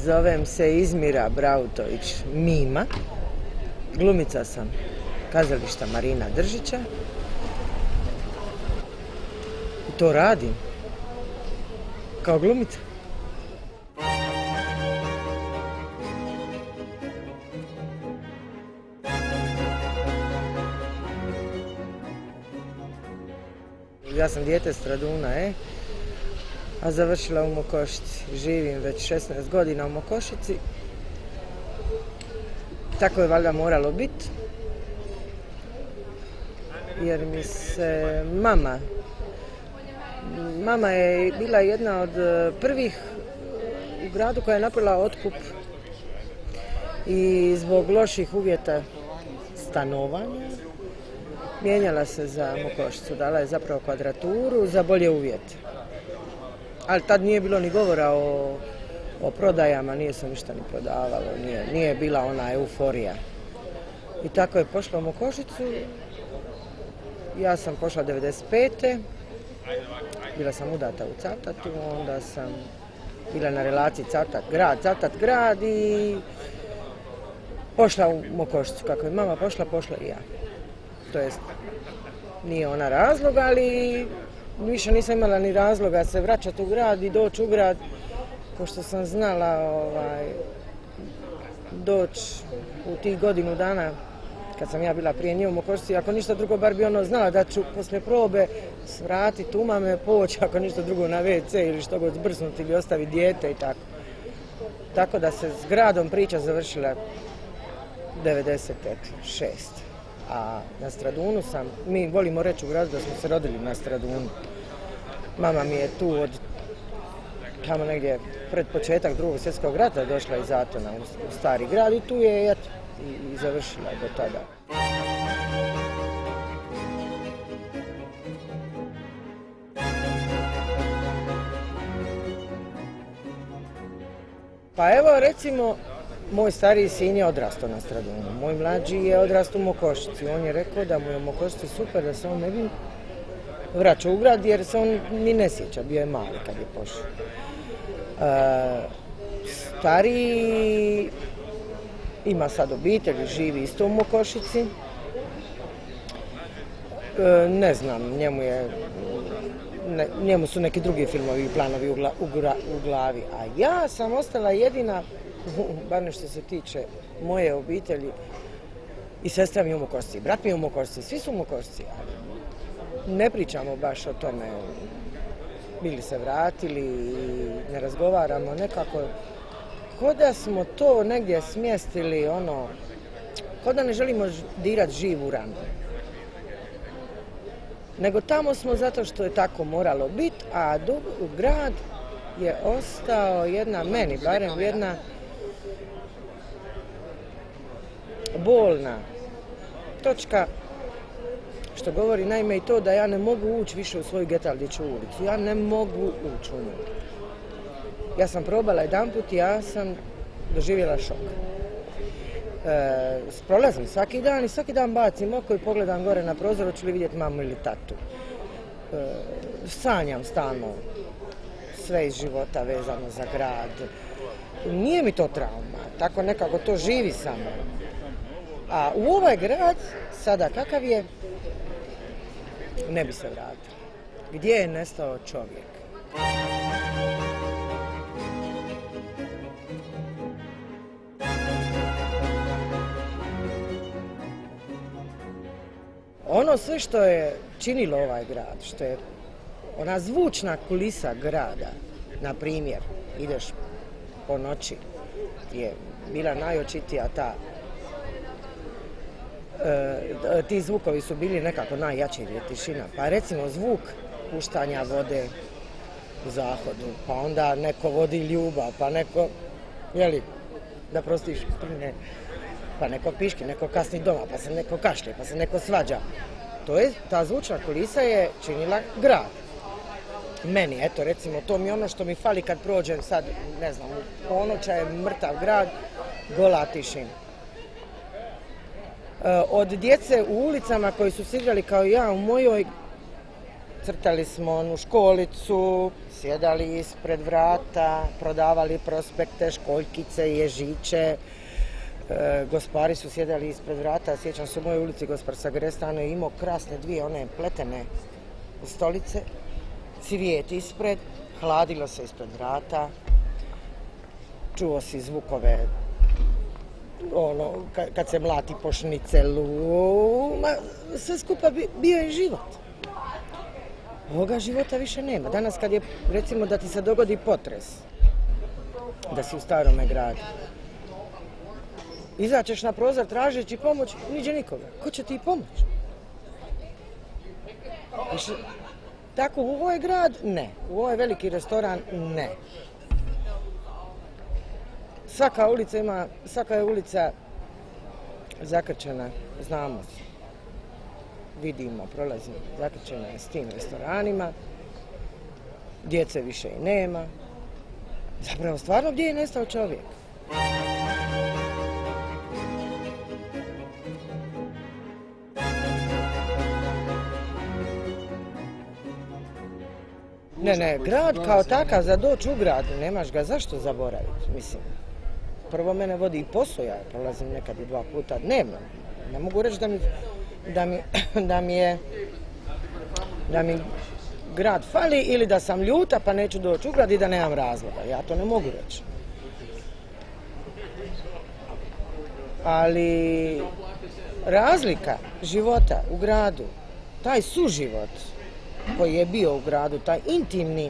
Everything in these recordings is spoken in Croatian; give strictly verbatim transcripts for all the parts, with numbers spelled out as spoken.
Zovem se Izmira Brautović Mima. Glumica sam kazališta Marina Držića. I to radim. Kao glumica. Ja sam dijete Straduna, e, a završila u Mokošici. Živim već šesnaest godina u Mokošici. Tako je valjda moralo biti. Jer mi se mama, mama je bila jedna od prvih u gradu koja je napravila otkup i zbog loših uvjeta stanovanja mijenjala se za Mokošicu, dala je zapravo kvadraturu za bolje uvjete. Ali tad nije bilo ni govora o, o prodajama, nije se ništa ni prodavalo, nije, nije bila ona euforija. I tako je pošla u Mokošicu. Ja sam pošla devedeset pete. Bila sam udata u Cavtatu, onda sam bila na relaciji Cavtat grad, Cavtat grad i pošla u Mokošicu. Kako je mama pošla, pošla i ja. To jest, nije ona razlog, ali više nisam imala ni razloga se vraćati u grad i doći u grad, ko što sam znala ovaj, doći u tih godinu dana kad sam ja bila prije nje u Mokošici. Ako ništa drugo, bar bi ono znala da ću poslije probe svratiti u mame, poći ako ništa drugo na ve ce ili što god zbrsnuti ili ostaviti dijete i tako. Tako da se s gradom priča završila devedeset šeste. A na Stradunu sam, mi volimo reći u gradu da smo se rodili na Stradunu. Mama mi je tu od tamo negdje pred početak drugog svjetskog rata došla iz Zatona u stari grad i tu je eto, i, i završila do tada. Pa evo recimo, moj stariji sin je odrastao na Stradunu, moj mlađi je odrastao u Mokošici. On je rekao da mu je u Mokošici super, da se on ne bi vraćao u grad jer se on ni ne sjeća, bio je mali kad je pošao. E, stariji ima sad obitelj, živi isto u Mokošici. E, ne znam, njemu je, ne, njemu su neki drugi filmovi i planovi u, gla, u, gra, u glavi, a ja sam ostala jedina, bar nešto se tiče moje obitelji, i sestra mi je u Mokošici, brat mi je u Mokošici, svi su u Mokošici, ali ne pričamo baš o tome, bili se vratili, ne razgovaramo, nekako, ko da smo to negdje smjestili, ono, ko da ne želimo dirati živu ranu. Nego tamo smo zato što je tako moralo biti, a grad je ostao jedna, meni barem jedna bolna točka, što govori naime i to da ja ne mogu ući više u svoju Getaldiću ulicu. Ja ne mogu ući u nju. Ja sam probala jedanput i ja sam doživjela šok. E, prolazim svaki dan i svaki dan bacim oko i pogledam gore na prozor, hoću li vidjeti mamu ili tatu. E, sanjam stalno sve iz života vezano za grad. Nije mi to trauma, tako nekako to živi samo. A u ovaj grad, sada kakav je, ne bi se vratila. Gdje je nestao čovjek? Ono sve što je činilo ovaj grad, što je ona zvučna kulisa grada, na primjer, ideš po noći, je bila najočitija ta, e, ti zvukovi su bili nekako najjači, je tišina. Pa recimo zvuk puštanja vode u zahodu, pa onda neko vodi ljubav, pa neko, jeli, da prostiš, ne, pa neko piški, neko kasni doma, pa se neko kašlje, pa se neko svađa. To je, ta zvučna kulisa je činila grad. Meni, eto, recimo, to mi je ono što mi fali kad prođem sad, ne znam, u ponoća je mrtav grad, gola tišina. E, od djece u ulicama koji su se igrali kao ja u mojoj crtali smo onu školicu, sjedali ispred vrata, prodavali prospekte, školjkice, ježiće. E, gospari su sjedali ispred vrata, sjećam se u mojoj ulici gospar Sagrestano je imao krasne dvije one pletene stolice, cvijet ispred, hladilo se ispred vrata, čuo si zvukove ono, kad se mlati po šnicelu, ma, sve skupa bio je život. Ovoga života više nema. Danas kad je, recimo, da ti se dogodi potres, da si u starome gradu, izaćeš na prozor tražeći pomoć, niđe nikoga. Ko će ti pomoći? Tako, u ovaj grad ne. U ovaj veliki restoran ne. Svaka ulica ima, svaka je ulica zakrčena, znamo se. Vidimo, prolazimo, zakrčena je s tim restoranima. Djece više i nema. Zapravo, stvarno, gdje je nestao čovjek? Ne, ne, grad kao takav, za doći u grad, nemaš ga zašto zaboraviti, mislim. Prvo mene vodi i posao, ja prolazim nekad i dva puta dnevno. Ne mogu reći da mi, da mi, da mi je, da mi grad fali ili da sam ljuta pa neću doći u grad i da nemam razloga. Ja to ne mogu reći. Ali razlika života u gradu, taj suživot koji je bio u gradu, taj intimni,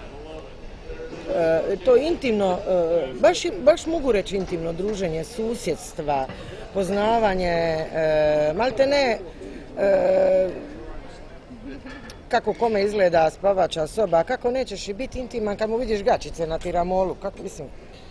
to intimno, baš, baš mogu reći intimno druženje, susjedstva, poznavanje, malte ne kako kome izgleda spavača soba, kako nećeš i biti intiman kad mu vidiš gačice na tiramolu, kako mislim.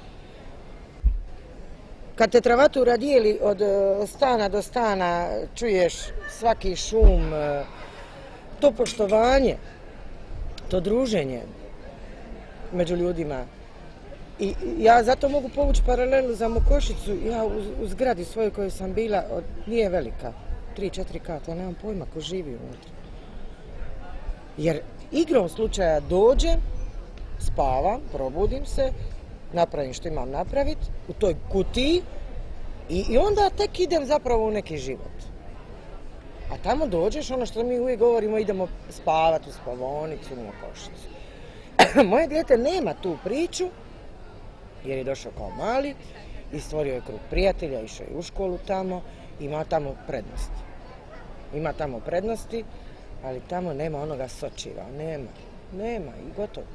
Kad te travatura dijeli od stana do stana, čuješ svaki šum, to poštovanje, to druženje među ljudima. I ja zato mogu povući paralelu za Mokošicu. Ja u zgradi svojoj kojoj sam bila, nije velika, tri četiri kata, ja nemam pojma ko živi unutra. Jer igrom slučaja dođem, spavam, probudim se, napravim što imam napraviti u toj kutiji i, i onda tek idem zapravo u neki život. A tamo dođeš, ono što mi uvijek govorimo, idemo spavati u spavonicu, u Mokošicu. Moje dijete nema tu priču, jer je došao kao mali i stvorio je krug prijatelja, išao je u školu tamo, ima tamo prednosti. Ima tamo prednosti, ali tamo nema onoga sočiva, nema, nema i gotovo.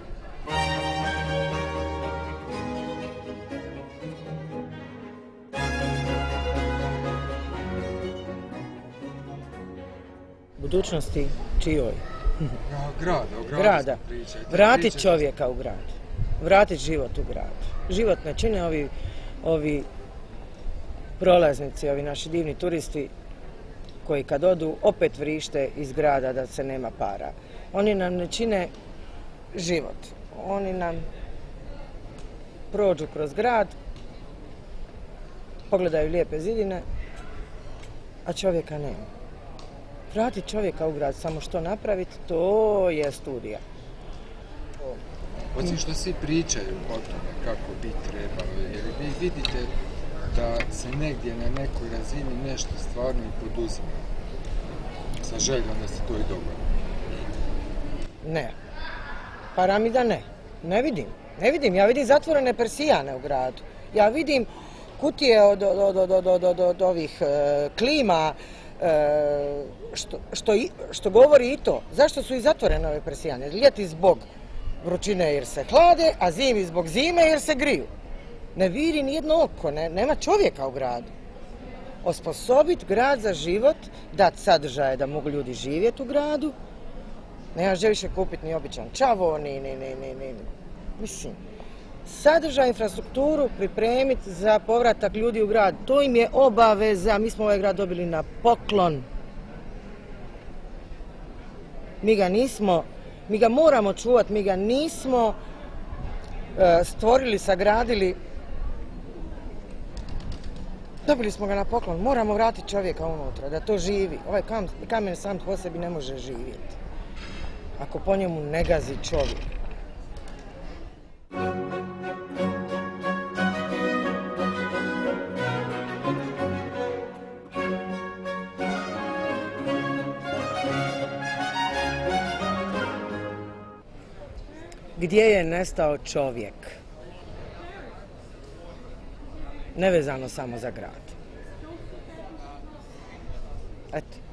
Budućnosti čijoj? Grada, o grada. Vratit čovjeka u grad. Vratit život u grad. Život ne čine ovi, ovi prolaznici, ovi naši divni turisti koji kad odu opet vrište iz grada da se nema para. Oni nam ne čine život. Oni nam prođu kroz grad, pogledaju lijepe zidine, a čovjeka nema. Vratiti čovjeka u grad, samo što napraviti, to je studija. Osim što svi pričaju o tome kako bi trebalo, jer vi vidite da se negdje na nekoj razini nešto stvarno i poduzima. Sa željom da se to i dogodi. Ne. Paramida ne. Ne vidim. Ne vidim. Ja vidim zatvorene persijane u gradu. Ja vidim kutije od, od, od, od, od, od ovih e, klima, e, što, što, što govori i to. Zašto su i zatvorene ove persijane? Ljeti zbog vrućine jer se hlade, a zimi zbog zime jer se griju. Ne vidi nijedno oko, ne, nema čovjeka u gradu. Osposobiti grad za život, dati sadržaje da mogu ljudi živjeti u gradu. Nemaš gdje više kupiti ni običan čavo, ni, ni, ni, ni, ni. Mislim, sadržaj, infrastrukturu pripremiti za povratak ljudi u grad. To im je obaveza. Mi smo ovaj grad dobili na poklon. Mi ga nismo, mi ga moramo čuvati, mi ga nismo uh, stvorili, sagradili. Dobili smo ga na poklon. Moramo vratiti čovjeka unutra, da to živi. Ovaj kamen sam po sebi ne može živjeti. ako po njemu ne gazi čovjek. Gdje je nestao čovjek? Nevezano samo za grad. Eto.